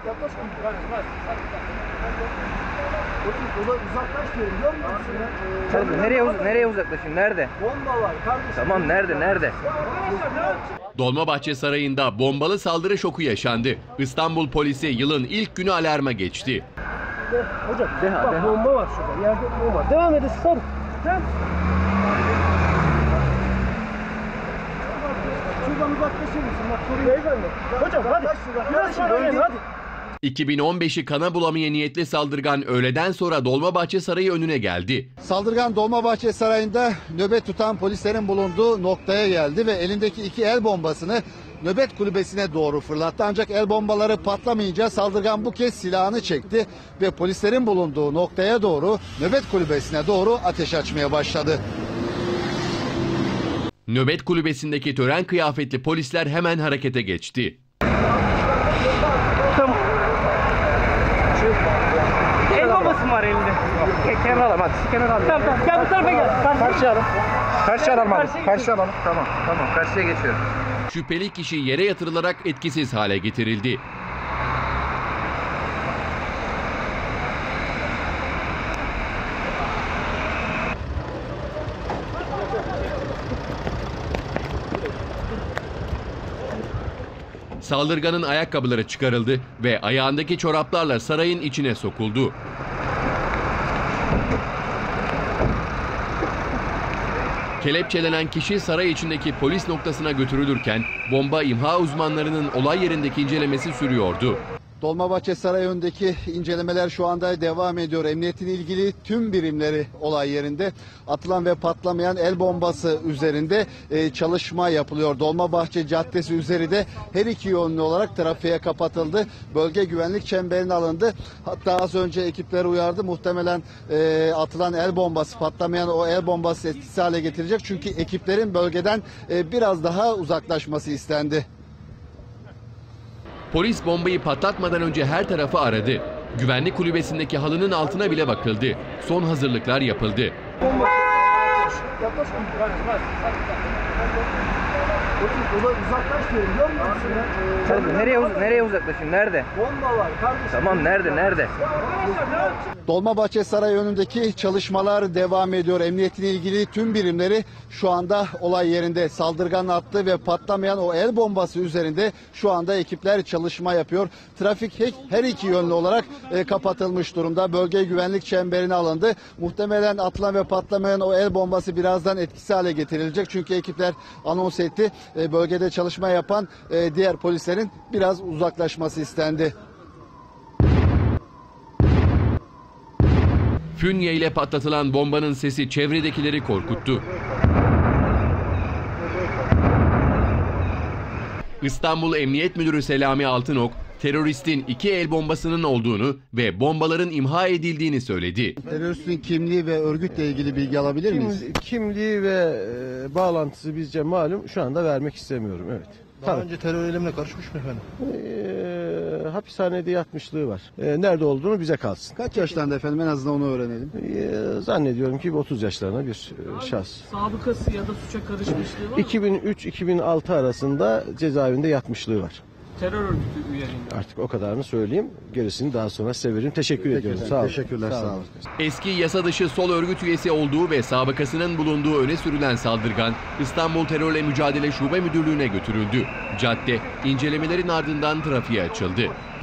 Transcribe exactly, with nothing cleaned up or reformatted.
Yaklaş. Uzaklaş diyorum, görmüyor musun ya? Tabii, nereye, uz nereye uzaklaşayım? Nerede? Bomba var kardeşim. Tamam, nerede, nerede? Dolmabahçe Sarayı'nda bombalı saldırı şoku yaşandı. İstanbul polisi yılın ilk günü alarma geçti. Hocam Deha, bak deha. bomba var şurada. Yerde bomba var. Devam edin, sar. Gel. Şuradan uzaklaşır mısın? Bak sorun. Beyefendi. Hocam hadi. Biraz sonra gelin hadi. iki bin on beşi kana bulamaya niyetli saldırgan öğleden sonra Dolmabahçe Sarayı önüne geldi. Saldırgan Dolmabahçe Sarayı'nda nöbet tutan polislerin bulunduğu noktaya geldi ve elindeki iki el bombasını nöbet kulübesine doğru fırlattı. Ancak el bombaları patlamayınca saldırgan bu kez silahını çekti ve polislerin bulunduğu noktaya doğru nöbet kulübesine doğru ateş açmaya başladı. Nöbet kulübesindeki tören kıyafetli polisler hemen harekete geçti. Tamam. El bombası mı var elinde? Kenar alalım hadi. Kenar alalım. Tamam tamam. Gel bu tarafa gel. Karşıya alalım. Karşıya alalım hadi. Karşıya alalım. Tamam tamam. Karşıya geçiyorum. Şüpheli kişi yere yatırılarak etkisiz hale getirildi. Saldırganın ayakkabıları çıkarıldı ve ayağındaki çoraplarla sarayın içine sokuldu. Kelepçelenen kişi saray içindeki polis noktasına götürülürken bomba imha uzmanlarının olay yerindeki incelemesi sürüyordu. Dolmabahçe Sarayı önündeki incelemeler şu anda devam ediyor. Emniyetin ilgili tüm birimleri olay yerinde. Atılan ve patlamayan el bombası üzerinde e, çalışma yapılıyor. Dolmabahçe Caddesi üzeri de her iki yönlü olarak trafiğe kapatıldı. Bölge güvenlik çemberine alındı. Hatta az önce ekipleri uyardı. Muhtemelen e, atılan el bombası, patlamayan o el bombası etkisiz hale getirecek. Çünkü ekiplerin bölgeden e, biraz daha uzaklaşması istendi. Polis bombayı patlatmadan önce her tarafı aradı. Güvenlik kulübesindeki halının altına bile bakıldı. Son hazırlıklar yapıldı. Yaklaş. Uzaklaş diyorum, görmüyor musun ya? Tabii, nereye, uz nereye uzaklaşayım? Nerede? Bomba var kardeşim. Tamam, nerede, nerede? Dolmabahçe Sarayı önündeki çalışmalar devam ediyor. Emniyetin ilgili tüm birimleri şu anda olay yerinde. Saldırgan attı ve patlamayan o el bombası üzerinde şu anda ekipler çalışma yapıyor. Trafik her iki yönlü olarak e, kapatılmış durumda. Bölge güvenlik çemberine alındı. Muhtemelen atılan ve patlamayan o el bombası birazdan etkisiz hale getirilecek. Çünkü ekipler anons etti. E, bölgede çalışma yapan e, diğer polislerin biraz uzaklaşması istendi. Fünye ile patlatılan bombanın sesi çevredekileri korkuttu. İstanbul Emniyet Müdürü Selami Altınok, teröristin iki el bombasının olduğunu ve bombaların imha edildiğini söyledi. Teröristin kimliği ve örgütle ilgili bilgi alabilir miyiz? Kim, kimliği ve e, bağlantısı bizce malum. Şu anda vermek istemiyorum. Evet. Daha Tabii. önce terör eylemine karışmış mı efendim? E, hapishanede yatmışlığı var. E, nerede olduğunu bize kalsın. Kaç yaşlarında efendim, en azından onu öğrenelim. E, zannediyorum ki otuz yaşlarında bir e, şahs. Sabıkası ya da suça karışmışlığı var mı? iki bin üç iki bin altı arasında cezaevinde yatmışlığı var. Terör örgütü üyeliğinde. Artık o kadarını söyleyeyim. Gerisini daha sonra size veririm. Teşekkür Peki ediyorum. efendim, Sağ olun. teşekkürler, sağ olun. Eski yasa dışı sol örgüt üyesi olduğu ve sabıkasının bulunduğu öne sürülen saldırgan İstanbul Terörle Mücadele Şube Müdürlüğü'ne götürüldü. Cadde incelemelerin ardından trafiğe açıldı.